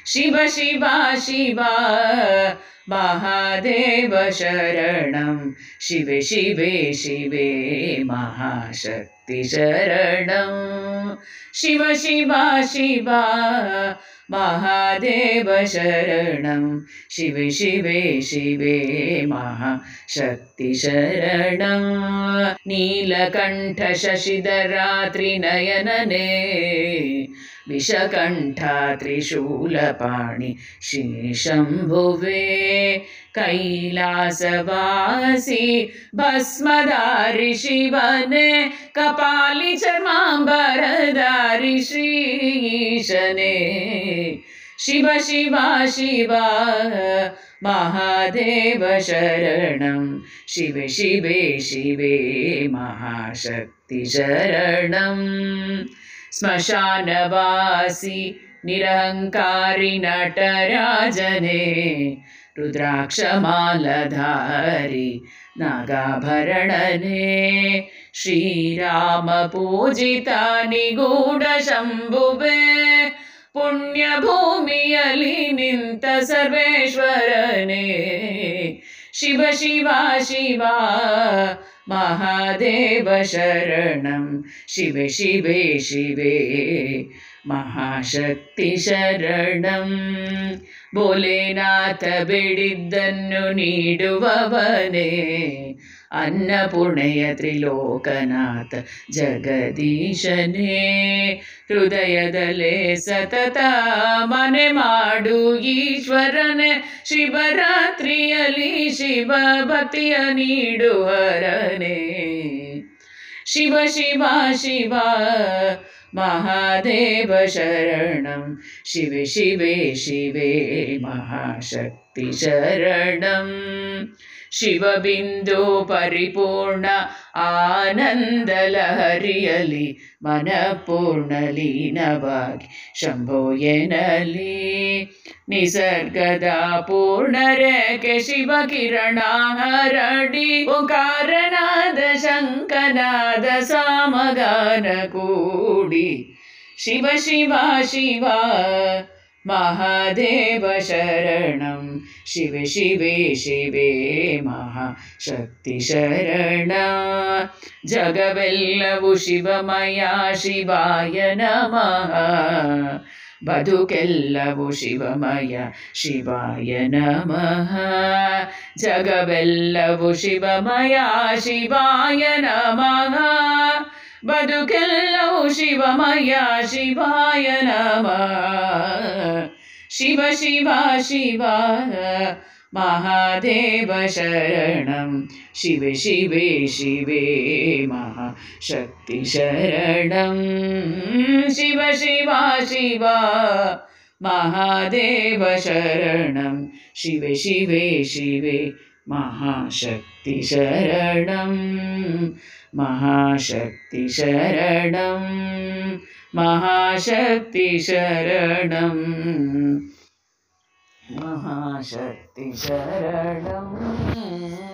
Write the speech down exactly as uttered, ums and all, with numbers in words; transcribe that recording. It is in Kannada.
शिव शिव शिव महादेव शरणं शिवे शिवे शिवे महाशक्ति शरणं शिव शिव शिव महादेव शरणं शिवे शिवे शिवे महाशक्ति शरणं नीलकण्ठ शशिधरा त्रिनयनने विषकण्ठा त्रिशूलपाणि श्रीशम्भुवे कैलासवासी भस्मधारि शिवने कपाली चर्माम्बरधारि श्रीशने शिव शिव शिव महादेव शरणं शिवे शिवे शिवे महाशक्ति शरणं श्मशानवासी निरहंकारी नटराजने रुद्राक्षमालधारी नागाभरणने श्रीराम पूजिता निगूಢ शंभुवे पुण्यभूमियली निंत सर्वेश्वरने शिव शिव शिव महादेव शरणं शिवे शिवे शिवे महाशक्ति शरणं भोलेनाथ बेडिದ್ದನ್ನು ನೀಡುವವನೇ ಅನ್ನಪೂರ್ಣೆಯ ತ್ರಿಲೋಕನಾಥ ಜಗದೀಶನೇ ಹೃದಯದಲ್ಲೇ ಸತತ ಮನೆ ಮಾಡು ಈಶ್ವರನೇ ಶಿವರಾತ್ರಿಯಲ್ಲಿ ಶಿವ ಭಕ್ತಿಯ ನೀಡುವರನೇ ಶಿವ ಶಿವ ಶಿವ महादेव शरणं शिवे शिवे शिवे महाशक्ति शरणं शिवबिंदु परिपूर्ण आनंद लहरियली मनपूर्ण लीनವಾಗಿ ಶಂಭೋ ಎನ್ನಲಿ ನಿಸರ್ಗದ ಪೂರ್ಣ ರೇಖೆ ಶಿವ ಕಿರಣ ಹರಡಿ ಓಂಕಾರನಾದ ಶಂಕನಾದ ಸಾಮಗಾನ ಕೂಡಿ ಶಿವ ಶಿವ ಶಿವ महादेव शरणं शिवे शिवे शिवे महाशक्ति शरणं जगವೆಲ್ಲವೂ ಶಿವಮಯ ಶಿವಾಯ ನಮಃ ಬದುಕೆಲ್ಲವೂ ಶಿವಮಯ ಶಿವಾಯ ನಮಃ ಜಗವೆಲ್ಲವೂ ಶಿವಮಯ ಶಿವಾಯ ನಮಃ ಬದುಕೆಲ್ಲವೂ ಶಿವಮಯ ಶಿವಾಯ ನಮಃ ಶಿವ ಶಿವ ಶಿವ महादेव शरणं शिवे शिवे शिवे महाशक्ति शरणं शिव शिव शिव महादेव शरणं शिवे शिवे शिवे महाशक्ति शरणं महाशक्ति शरणं महाशक्ति शरणं महाशक्ति शरणं।